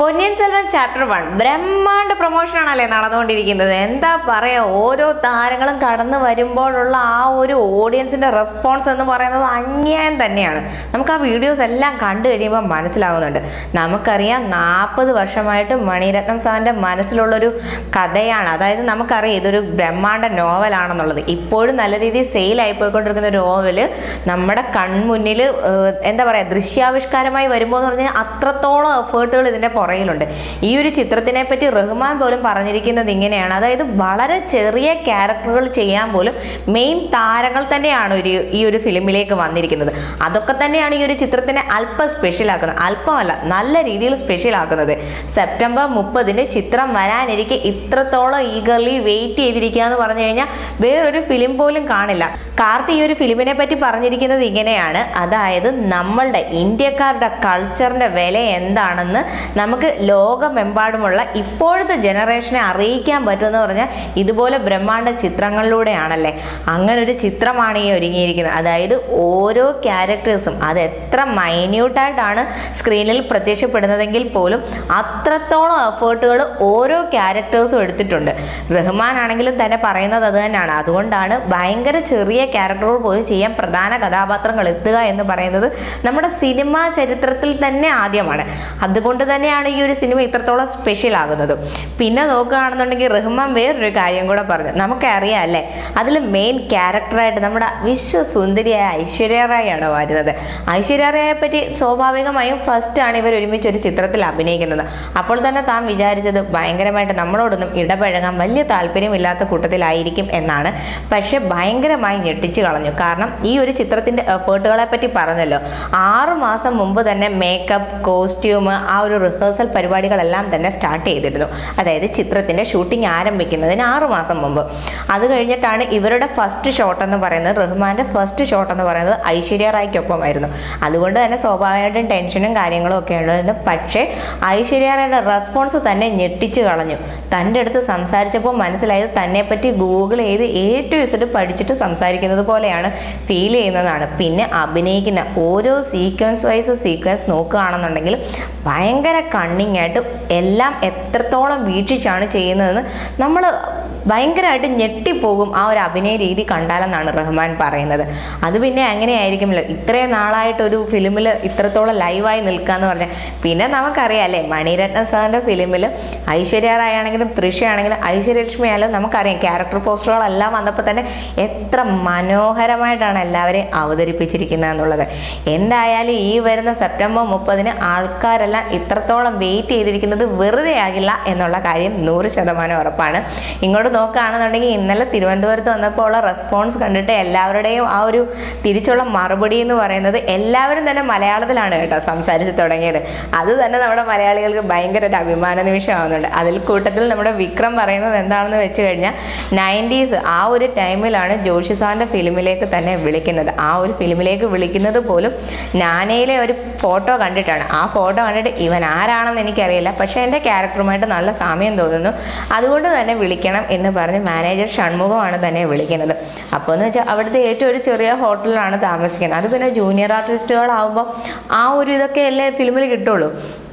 Ponniyin Selvan chapter 1 ബ്രഹ്മാണ്ഡ പ്രൊമോഷനാണല്ലേ നടന്നുകൊണ്ടിരിക്കുന്നത്. എന്താ പറയുക, ഓരോ താരങ്ങളും കടന്നു വരുമ്പോഴുള്ള ആ ഒരു ഓഡിയൻസിൻ്റെ റെസ്പോൺസ് എന്ന് പറയുന്നത് അന്യായം തന്നെയാണ്. നമുക്ക് ആ വീഡിയോസ് എല്ലാം കണ്ടു കഴിയുമ്പോൾ മനസ്സിലാകുന്നുണ്ട്. നമുക്കറിയാം 40 വർഷമായിട്ട് മണിരത്നം സാറിൻ്റെ മനസ്സിലുള്ളൊരു കഥയാണ്. അതായത് നമുക്കറിയാം ഇതൊരു ബ്രഹ്മാണ്ഡ നോവലാണെന്നുള്ളത്. ഇപ്പോഴും നല്ല രീതിയിൽ സെയിലായി പോയിക്കൊണ്ടിരിക്കുന്ന ഒരു നോവല് നമ്മുടെ കൺമുന്നിൽ എന്താ പറയുക ദൃശ്യാവിഷ്കാരമായി വരുമ്പോൾ എന്ന് പറഞ്ഞാൽ അത്രത്തോളം എഫേർട്ടുകൾ ഇതിൻ്റെ പുറകിലുണ്ട്. ഈ ഒരു ചിത്രത്തിനെ പറ്റി റഹ്മാൻ പോലും പറഞ്ഞിരിക്കുന്നത് ഇങ്ങനെയാണ്. അതായത് വളരെ ചെറിയ ക്യാരക്ടറുകൾ ചെയ്യാൻ പോലും മെയിൻ താരങ്ങൾ തന്നെയാണ് ഈ ഒരു ഫിലിമിലേക്ക് വന്നിരിക്കുന്നത്. അതൊക്കെ തന്നെയാണ് ഈ ഒരു ചിത്രത്തിനെ അല്പം സ്പെഷ്യലാക്കുന്നത്. അല്പമല്ല, നല്ല രീതിയിൽ സ്പെഷ്യലാക്കുന്നത്. സെപ്റ്റംബർ 30 ചിത്രം വരാനിരിക്കെ ഇത്രത്തോളം ഈഗർലി വെയിറ്റ് ചെയ്തിരിക്കുക എന്ന് പറഞ്ഞു കഴിഞ്ഞാൽ വേറൊരു ഫിലിം പോലും കാണില്ല. കാർത്തി ഈ ഒരു ഫിലിമിനെ പറ്റി പറഞ്ഞിരിക്കുന്നത് ഇങ്ങനെയാണ്. അതായത് നമ്മളുടെ ഇന്ത്യക്കാരുടെ കൾച്ചറിൻ്റെ വില എന്താണെന്ന് നമുക്ക് ലോകമെമ്പാടുമുള്ള ഇപ്പോഴത്തെ ജനറേഷനെ അറിയിക്കാൻ പറ്റുമെന്ന് പറഞ്ഞാൽ ഇതുപോലെ ബ്രഹ്മാണ്ഡ ചിത്രങ്ങളിലൂടെയാണല്ലേ. അങ്ങനൊരു ചിത്രമാണ് ഈ ഒരുങ്ങിയിരിക്കുന്നത്. അതായത് ഓരോ ക്യാരക്ടേഴ്സും അത് എത്ര മൈന്യൂട്ടായിട്ടാണ് സ്ക്രീനിൽ പ്രത്യക്ഷപ്പെടുന്നതെങ്കിൽ പോലും അത്രത്തോളം എഫേർട്ടുകൾ ഓരോ ക്യാരക്ടേഴ്സും എടുത്തിട്ടുണ്ട്. റഹ്മാൻ ആണെങ്കിലും തന്നെ പറയുന്നത് അത് തന്നെയാണ്. അതുകൊണ്ടാണ് ഭയങ്കര ചെറിയ ക്യാരക്ടറുകൾ പോലും ചെയ്യാൻ പ്രധാന കഥാപാത്രങ്ങൾ എത്തുക എന്ന് പറയുന്നത് നമ്മുടെ സിനിമാ ചരിത്രത്തിൽ തന്നെ ആദ്യമാണ്. അതുകൊണ്ട് തന്നെയാണ് ഈ ഒരു സിനിമ ഇത്രത്തോളം സ്പെഷ്യൽ ആകുന്നത്. പിന്നെ നോക്കുകയാണെന്നുണ്ടെങ്കിൽ റഹ്മാൻ വേറൊരു കാര്യം കൂടെ പറഞ്ഞു. നമുക്കറിയാം അല്ലേ, അതിൽ മെയിൻ ക്യാരക്ടറായിട്ട് നമ്മുടെ വിശ്വസുന്ദരിയായ ഐശ്വര്യ റായ് ആണ് വരുന്നത്. ഐശ്വര്യ റായെ പറ്റി സ്വാഭാവികമായും ഫസ്റ്റാണ് ഇവർ ഒരുമിച്ച് ഒരു ചിത്രത്തിൽ അഭിനയിക്കുന്നത്. അപ്പോൾ തന്നെ താൻ വിചാരിച്ചത് ഭയങ്കരമായിട്ട് നമ്മളോടൊന്നും ഇടപഴകാൻ വലിയ താല്പര്യമില്ലാത്ത കൂട്ടത്തിലായിരിക്കും എന്നാണ്. പക്ഷെ ഭയങ്കരമായി ഞെട്ടിച്ചു കളഞ്ഞു. കാരണം ഈ ഒരു ചിത്രത്തിൻ്റെ എഫേർട്ടുകളെ പറ്റി പറഞ്ഞല്ലോ. 6 മാസം മുമ്പ് തന്നെ മേക്കപ്പ്, കോസ്റ്റ്യൂം, ആ ഒരു റിഹേഴ്സൽ പരിപാടികളെല്ലാം തന്നെ സ്റ്റാർട്ട് ചെയ്തിരുന്നു. അതായത് ചിത്രത്തിൻ്റെ ഷൂട്ടിംഗ് ആരംഭിക്കുന്നതിന് 6 മാസം മുമ്പ്. അത് കഴിഞ്ഞിട്ടാണ് ഇവരുടെ ഫസ്റ്റ് ഷോട്ട് എന്ന് പറയുന്നത്, റഹ്മാൻ്റെ ഫസ്റ്റ് ഷോട്ട് എന്ന് പറയുന്നത് ഐശ്വര്യ റായ്ക്കൊപ്പമായിരുന്നു. അതുകൊണ്ട് തന്നെ സ്വാഭാവികമായിട്ടും ടെൻഷനും കാര്യങ്ങളും ഒക്കെ ഉണ്ടായിരുന്നു. പക്ഷേ ഐശ്വര്യ റായുടെ റെസ്പോൺസ് തന്നെ ഞെട്ടിച്ചു കളഞ്ഞു. തൻ്റെ അടുത്ത് സംസാരിച്ചപ്പോൾ മനസ്സിലായത് തന്നെപ്പറ്റി ഗൂഗിൾ ചെയ്ത് A to Z പഠിച്ചിട്ട് സംസാരിക്കുന്നത് പോലെയാണ് ഫീൽ ചെയ്യുന്നതാണ്. പിന്നെ അഭിനയിക്കുന്ന ഓരോ സീക്വൻസ് വൈസ് സീക്വൻസ് നോക്കുകയാണെന്നുണ്ടെങ്കിൽ ഭയങ്കര കണ്ണിങ് ആയിട്ട് എല്ലാം എത്രത്തോളം വീക്ഷിച്ചാണ് ചെയ്യുന്നതെന്ന് നമ്മൾ ഭയങ്കരമായിട്ട് ഞെട്ടിപ്പോകും ആ ഒരു അഭിനയ രീതി കണ്ടാലെന്നാണ് റഹ്മാൻ പറയുന്നത്. അത് പിന്നെ അങ്ങനെയായിരിക്കുമല്ലോ, ഇത്രയും നാളായിട്ടൊരു ഫിലിമിൽ ഇത്രത്തോളം ലൈവായി നിൽക്കുക എന്ന് പറഞ്ഞാൽ. പിന്നെ നമുക്കറിയാം അല്ലേ, മണിരത്നം സാറിൻ്റെ ഫിലിമിൽ ഐശ്വര്യ റായ് ആണെങ്കിലും തൃഷ ആണെങ്കിലും ഐശ്വര്യലക്ഷ്മി ആയാലും നമുക്കറിയാം ക്യാരക്ടർ പോസ്റ്ററുകളെല്ലാം വന്നപ്പോൾ തന്നെ എത്ര മനോഹരമായിട്ടാണ് എല്ലാവരെയും അവതരിപ്പിച്ചിരിക്കുന്നത് എന്നുള്ളത്. എന്തായാലും ഈ വരുന്ന സെപ്റ്റംബർ 30 ആൾക്കാരെല്ലാം ഇത്രത്തോളം വെയിറ്റ് ചെയ്തിരിക്കുന്നത് വെറുതെ ആകില്ല എന്നുള്ള കാര്യം 100% ഉറപ്പാണ്. ഇങ്ങോട്ട് നോക്കുകയാണെന്നുണ്ടെങ്കിൽ ഇന്നലെ തിരുവനന്തപുരത്ത് വന്നപ്പോൾ ഉള്ള റെസ്പോൺസ് കണ്ടിട്ട് എല്ലാവരുടെയും ആ ഒരു തിരിച്ചുള്ള മറുപടി എന്ന് പറയുന്നത് എല്ലാവരും തന്നെ മലയാളത്തിലാണ് കേട്ടോ സംസാരിച്ച് തുടങ്ങിയത്. അത് തന്നെ നമ്മുടെ മലയാളികൾക്ക് ഭയങ്കര ഒരു അഭിമാന നിമിഷമാകുന്നുണ്ട്. അതിൽ കൂട്ടത്തിൽ നമ്മുടെ വിക്രം പറയുന്നത് എന്താണെന്ന് വെച്ച് കഴിഞ്ഞാൽ 90s ആ ഒരു ടൈമിലാണ് ജോഷി സാറിൻ്റെ ഫിലിമിലേക്ക് തന്നെ വിളിക്കുന്നത്. ആ ഒരു ഫിലിമിലേക്ക് വിളിക്കുന്നത് പോലും നാനയിലെ ഒരു ഫോട്ടോ കണ്ടിട്ടാണ്. ആ ഫോട്ടോ കണ്ടിട്ട് ഇവൻ ആരാണെന്ന് എനിക്കറിയില്ല, പക്ഷേ എൻ്റെ ക്യാരക്ടറുമായിട്ട് നല്ല സാമ്യം തോന്നുന്നു, അതുകൊണ്ട് തന്നെ വിളിക്കണം എന്ന് പറഞ്ഞ് മാനേജർ ഷൺമുഖമാണ് തന്നെ വിളിക്കുന്നത്. അപ്പോൾ എന്ന് വെച്ചാൽ അവിടുത്തെ ഏറ്റവും ഒരു ചെറിയ ഹോട്ടലിലാണ് താമസിക്കുന്നത്. അത് പിന്നെ ജൂനിയർ ആർട്ടിസ്റ്റുകളാകുമ്പോൾ ആ ഒരു ഇതൊക്കെ അല്ലേ ഫിലിമിൽ കിട്ടുള്ളൂ.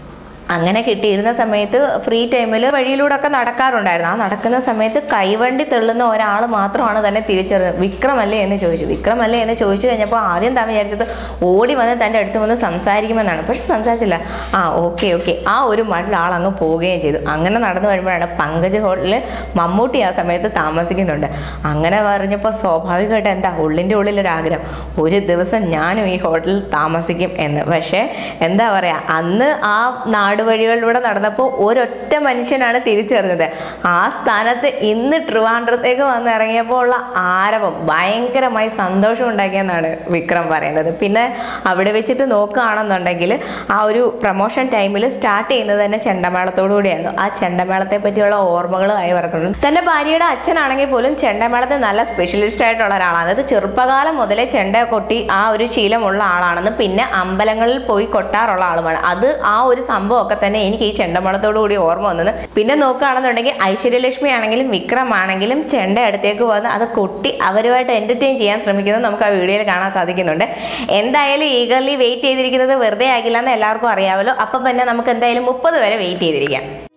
അങ്ങനെ കിട്ടിയിരുന്ന സമയത്ത് ഫ്രീ ടൈമിൽ വഴിയിലൂടെ ഒക്കെ നടക്കാറുണ്ടായിരുന്നു. ആ നടക്കുന്ന സമയത്ത് കൈവണ്ടി തെള്ളുന്ന ഒരാൾ മാത്രമാണ് തന്നെ തിരിച്ചറിഞ്ഞത്. വിക്രമല്ലേ എന്ന് ചോദിച്ചു. വിക്രമല്ലേ എന്ന് ചോദിച്ചു കഴിഞ്ഞപ്പോൾ ആദ്യം താൻ വിചാരിച്ചത് ഓടി വന്ന് തൻ്റെ അടുത്ത് വന്ന് സംസാരിക്കുമെന്നാണ്. പക്ഷെ സംസാരിച്ചില്ല. ഓക്കെ ആ ഒരു മട്ടിൽ ആൾ അങ്ങ് പോവുകയും ചെയ്തു. അങ്ങനെ നടന്നു വരുമ്പോഴാണ് പങ്കജ് ഹോട്ടലിൽ മമ്മൂട്ടി ആ സമയത്ത് താമസിക്കുന്നുണ്ട്. അങ്ങനെ പറഞ്ഞപ്പോൾ സ്വാഭാവികമായിട്ട് എന്താ ഉള്ളിൻ്റെ ഉള്ളിലൊരാഗ്രഹം, ഒരു ദിവസം ഞാനും ഈ ഹോട്ടലിൽ താമസിക്കും എന്ന്. പക്ഷേ എന്താ പറയുക, അന്ന് ആ വഴികളിലൂടെ നടന്നപ്പോൾ ഒരൊറ്റ മനുഷ്യനാണ് തിരിച്ചറിഞ്ഞത്. ആ സ്ഥാനത്ത് ഇന്ന് ട്രിവാൻഡ്രത്തേക്ക് വന്ന് ഇറങ്ങിയപ്പോൾ ഉള്ള ആരവം ഭയങ്കരമായി സന്തോഷം ഉണ്ടാക്കിയെന്നാണ് വിക്രം പറയുന്നത്. പിന്നെ അവിടെ വെച്ചിട്ട് നോക്കുകയാണെന്നുണ്ടെങ്കിൽ ആ ഒരു പ്രൊമോഷൻ ടൈമിൽ സ്റ്റാർട്ട് ചെയ്യുന്നത് തന്നെ ചെണ്ടമേളത്തോടു കൂടിയായിരുന്നു. ആ ചെണ്ടമേളത്തെ പറ്റിയുള്ള ഓർമ്മകളായി പറഞ്ഞിട്ടുണ്ട്. തൻ്റെ ഭാര്യയുടെ അച്ഛനാണെങ്കിൽ പോലും ചെണ്ടമേളത്തിൽ നല്ല സ്പെഷ്യലിസ്റ്റ് ആയിട്ടുള്ള ഒരാളാണ്. അതായത് ചെറുപ്പകാലം മുതലേ ചെണ്ട കൊട്ടി ആ ഒരു ശീലമുള്ള ആളാണെന്ന്, പിന്നെ അമ്പലങ്ങളിൽ പോയി കൊട്ടാറുള്ള ആളുമാണ്. അത് ആ ഒരു സംഭവം ഒക്കെ തന്നെ എനിക്ക് ഈ ചെണ്ടമേളത്തോടു കൂടി ഓർമ്മ വന്നത്. പിന്നെ നോക്കുകയാണെന്നുണ്ടെങ്കിൽ ഐശ്വര്യലക്ഷ്മി ആണെങ്കിലും വിക്രം ആണെങ്കിലും ചെണ്ട അടുത്തേക്ക് വന്ന് അത് കൊട്ടി അവരുമായിട്ട് എന്റർടൈൻ ചെയ്യാൻ ശ്രമിക്കുന്നത് നമുക്ക് ആ വീഡിയോയിൽ കാണാൻ സാധിക്കുന്നുണ്ട്. എന്തായാലും ഈഗർലി വെയിറ്റ് ചെയ്തിരിക്കുന്നത് വെറുതെ ആകില്ല എന്ന് എല്ലാവർക്കും അറിയാമല്ലോ. അപ്പം തന്നെ നമുക്ക് എന്തായാലും 30 വരെ വെയിറ്റ് ചെയ്തിരിക്കാം.